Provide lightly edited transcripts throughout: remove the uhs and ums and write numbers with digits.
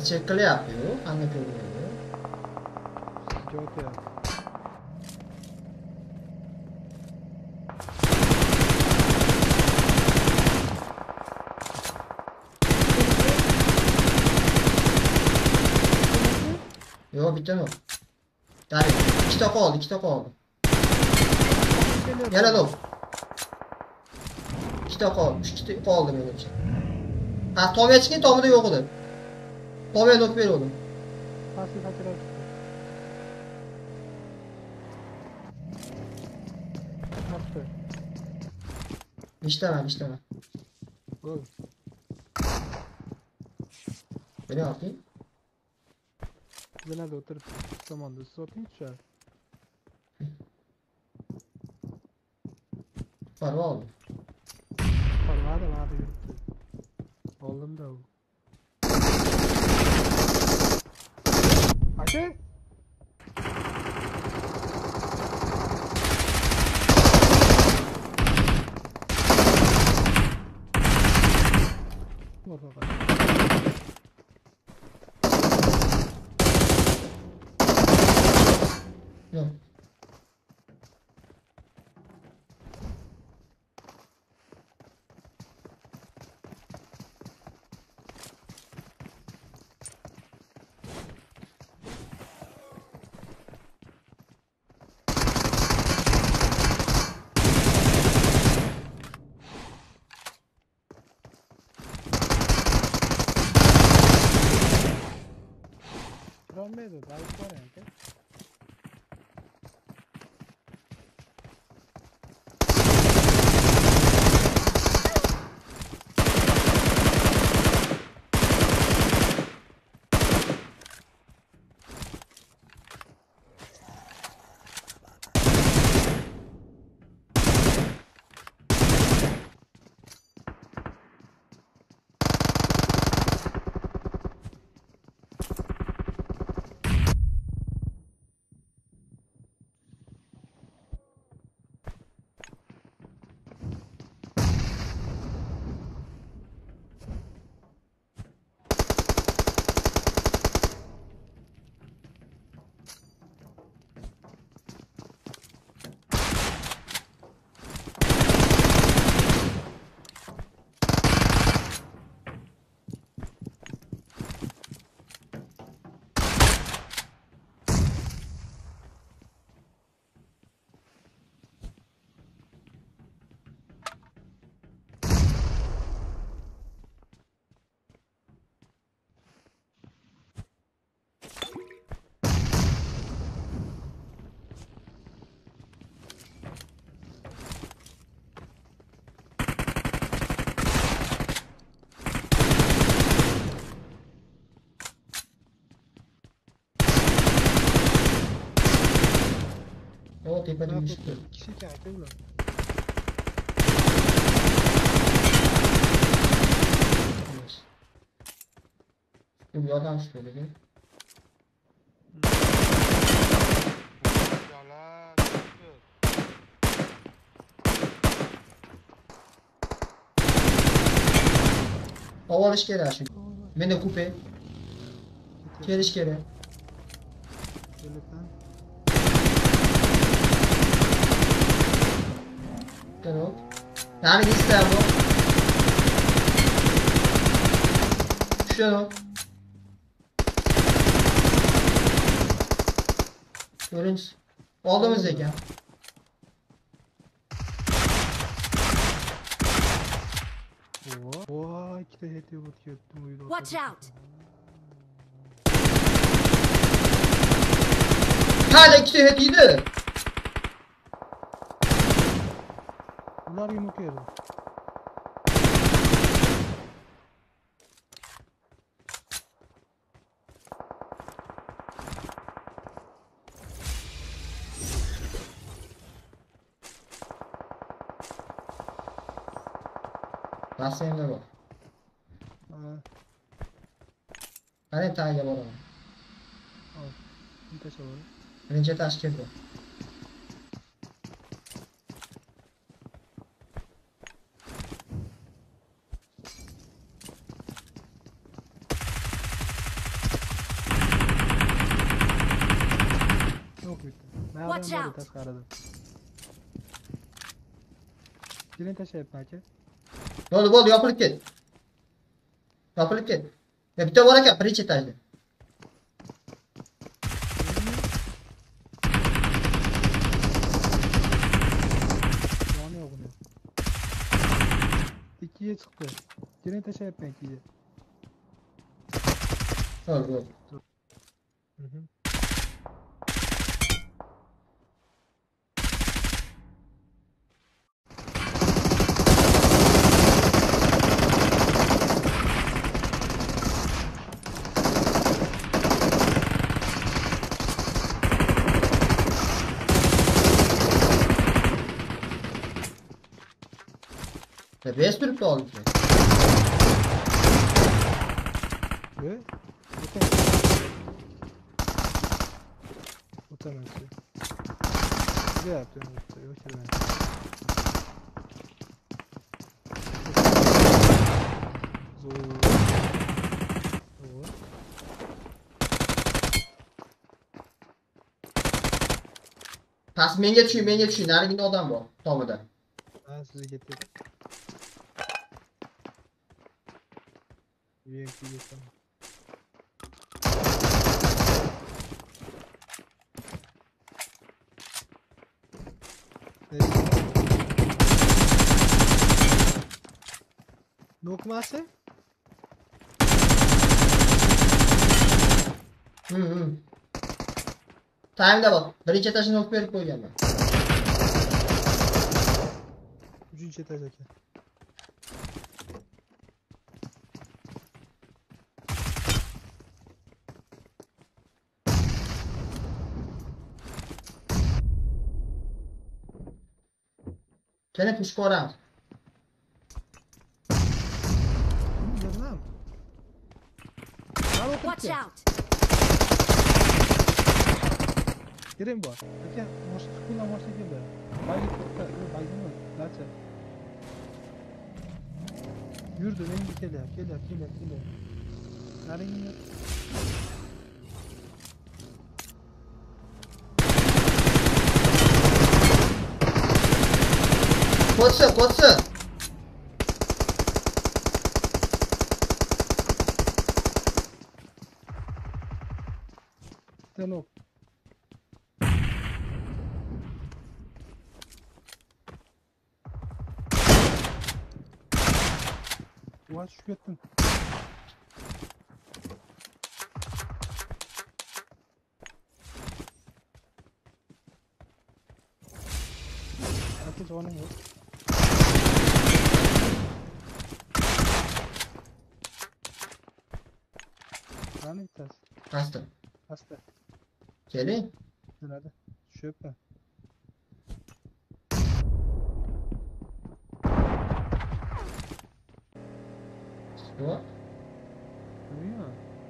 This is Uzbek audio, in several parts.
check qilyapti-yu, qanday ko'rinadi? Jo'ta. Yo'q, bitami? Dari, ikkita qoldi. Yana do'q. Ikkita qoldi menimcha. Ha, tomiga chiqing, tomida yo'q edi. Tomiga do'q berdim. Pastga sakrab chiqdi. Ishtama. Gol. Beni atayım. Nerede oturup zamanda satayım tushar. Parva oldu. Parvada vardı yurttu. Oldum da o. Ake? Vur baba. Yok. Olmaydı. Daha iyi var yani. O tepede düştü. Kişi kağıtı ulan. Bir adam şöyle bir. Yalan. Oval iş kere aşık. Ben de kupe. Keriş kere. Devletten. Evet. Yani ister bu. Şunu. Görünüz. Olduğumuz zeka. Oha, iki de hediye bakıyor. Watch out! Hala iki de hediydi. Bunlar yumruk yedi. Nasıl yerine bak. Hani tane var ama. Al. Bir taş alalım. Birinci taş girdi. Watch out. Kelin tashlayapman aka. Bo'ldi, yopilib ket. Yopilib ket. Bitta bor ekan, birinchi etajda. Yoni yo'q uni. Ikkiga chiqdi. Kelin tashlayapman ikkiga. Bo'ldi. Bes turibdi oldimga. O'taman shu. Gap yo'q. Past menga tushing. Narigida odam bor, tomida. Ha, sizga ketdi. Nokmasi? Time'da bor. Birinchi etajni o'qib berib qo'yganman. 3-etaj aka. Keling, push ko'ramiz. Watch out! Giring bor. Aka, mashina keldi. Bayga to'xta, baygami? Dacha. Yurdi, menga kelyapti. Naringni. Qo'tsi. Tenok. Voy, tushib ketdim. Aka, jonim yo'q. Qani bittasi? Pastda. Keling. Nada. Tushibman. Yo'q. Nima?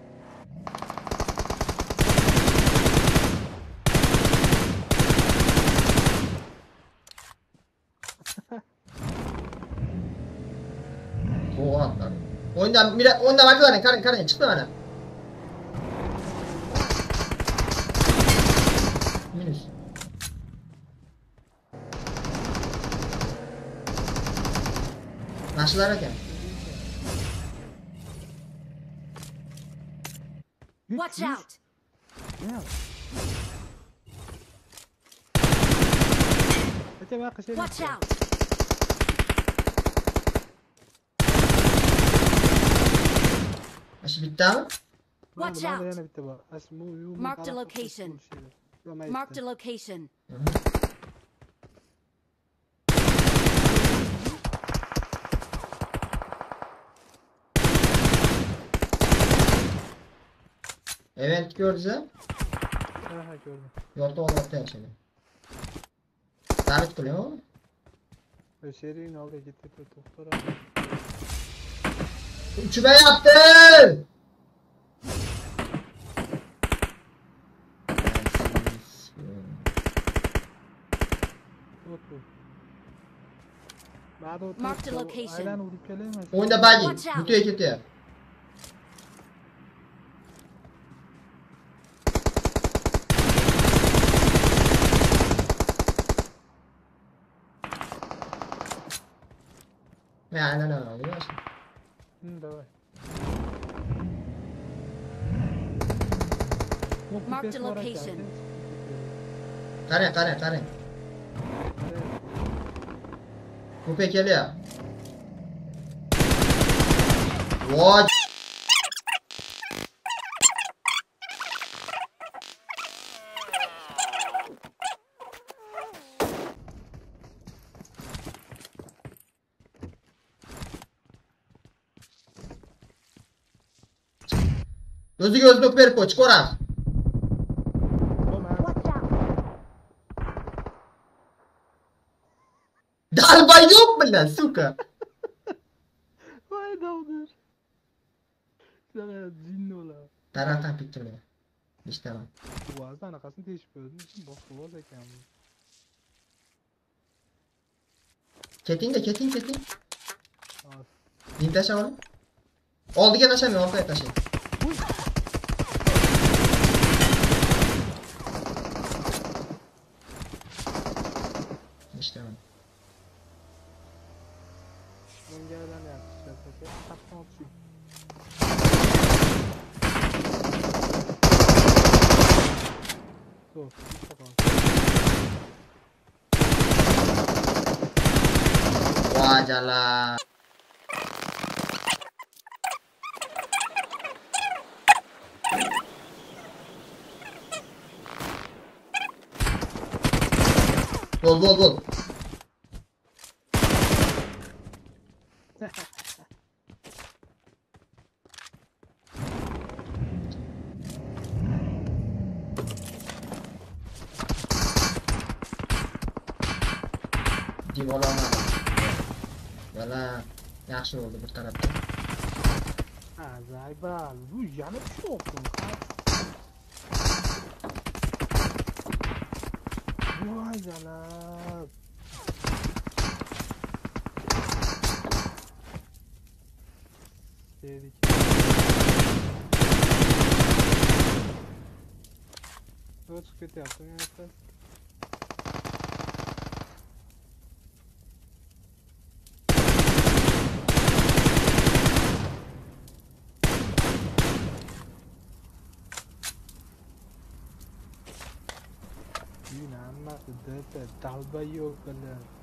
Qo'g'on. O'ynab aytlaring, qarang, chiqdi mana. Minus. Nashilar ekan. Watch out! Yeah. Watch out! Ashi bittami? Watch out! Yana bitta bor. Marked a location. Marked a location. Event gördünüz mü? Ha, gördüm. Yolda olmakta yaşadı. Davet kılıyor mu? Seriyin aldı gitti doktora. Uçuma yaptın! Marked a location. Oyunda bagi. Bütün ekipte. No, yes. Давай. Marked a location. Qarang. Kupe kelyapti. Voy. O'ziga o'zi o'q berib qo'y, ko'ramiz. Watch out. Dalbayyoq bilan, suka. Voy davdir. Sana jinni ular. Tarafdan piktirma. Ishtaman. Vazda anaqasini teshib qo'ydim. Boshqa voz ekan. Keting. Hop. Din tashlab oling. Oldiga tashlamang, orqaga tashlang. Ishtaman. Menga aylanyapti. Qatdan otishing. To'p, bitta qoldi. Vajala. Gol. Dim olamadim. Yana yaxshi bo'ldi bir tarafdan. Zaybal, bu yana tushyoqmi? Voy jalab. Dedik. Chiqib ketyapti, menimcha. Hammasi dalbayyoq bilan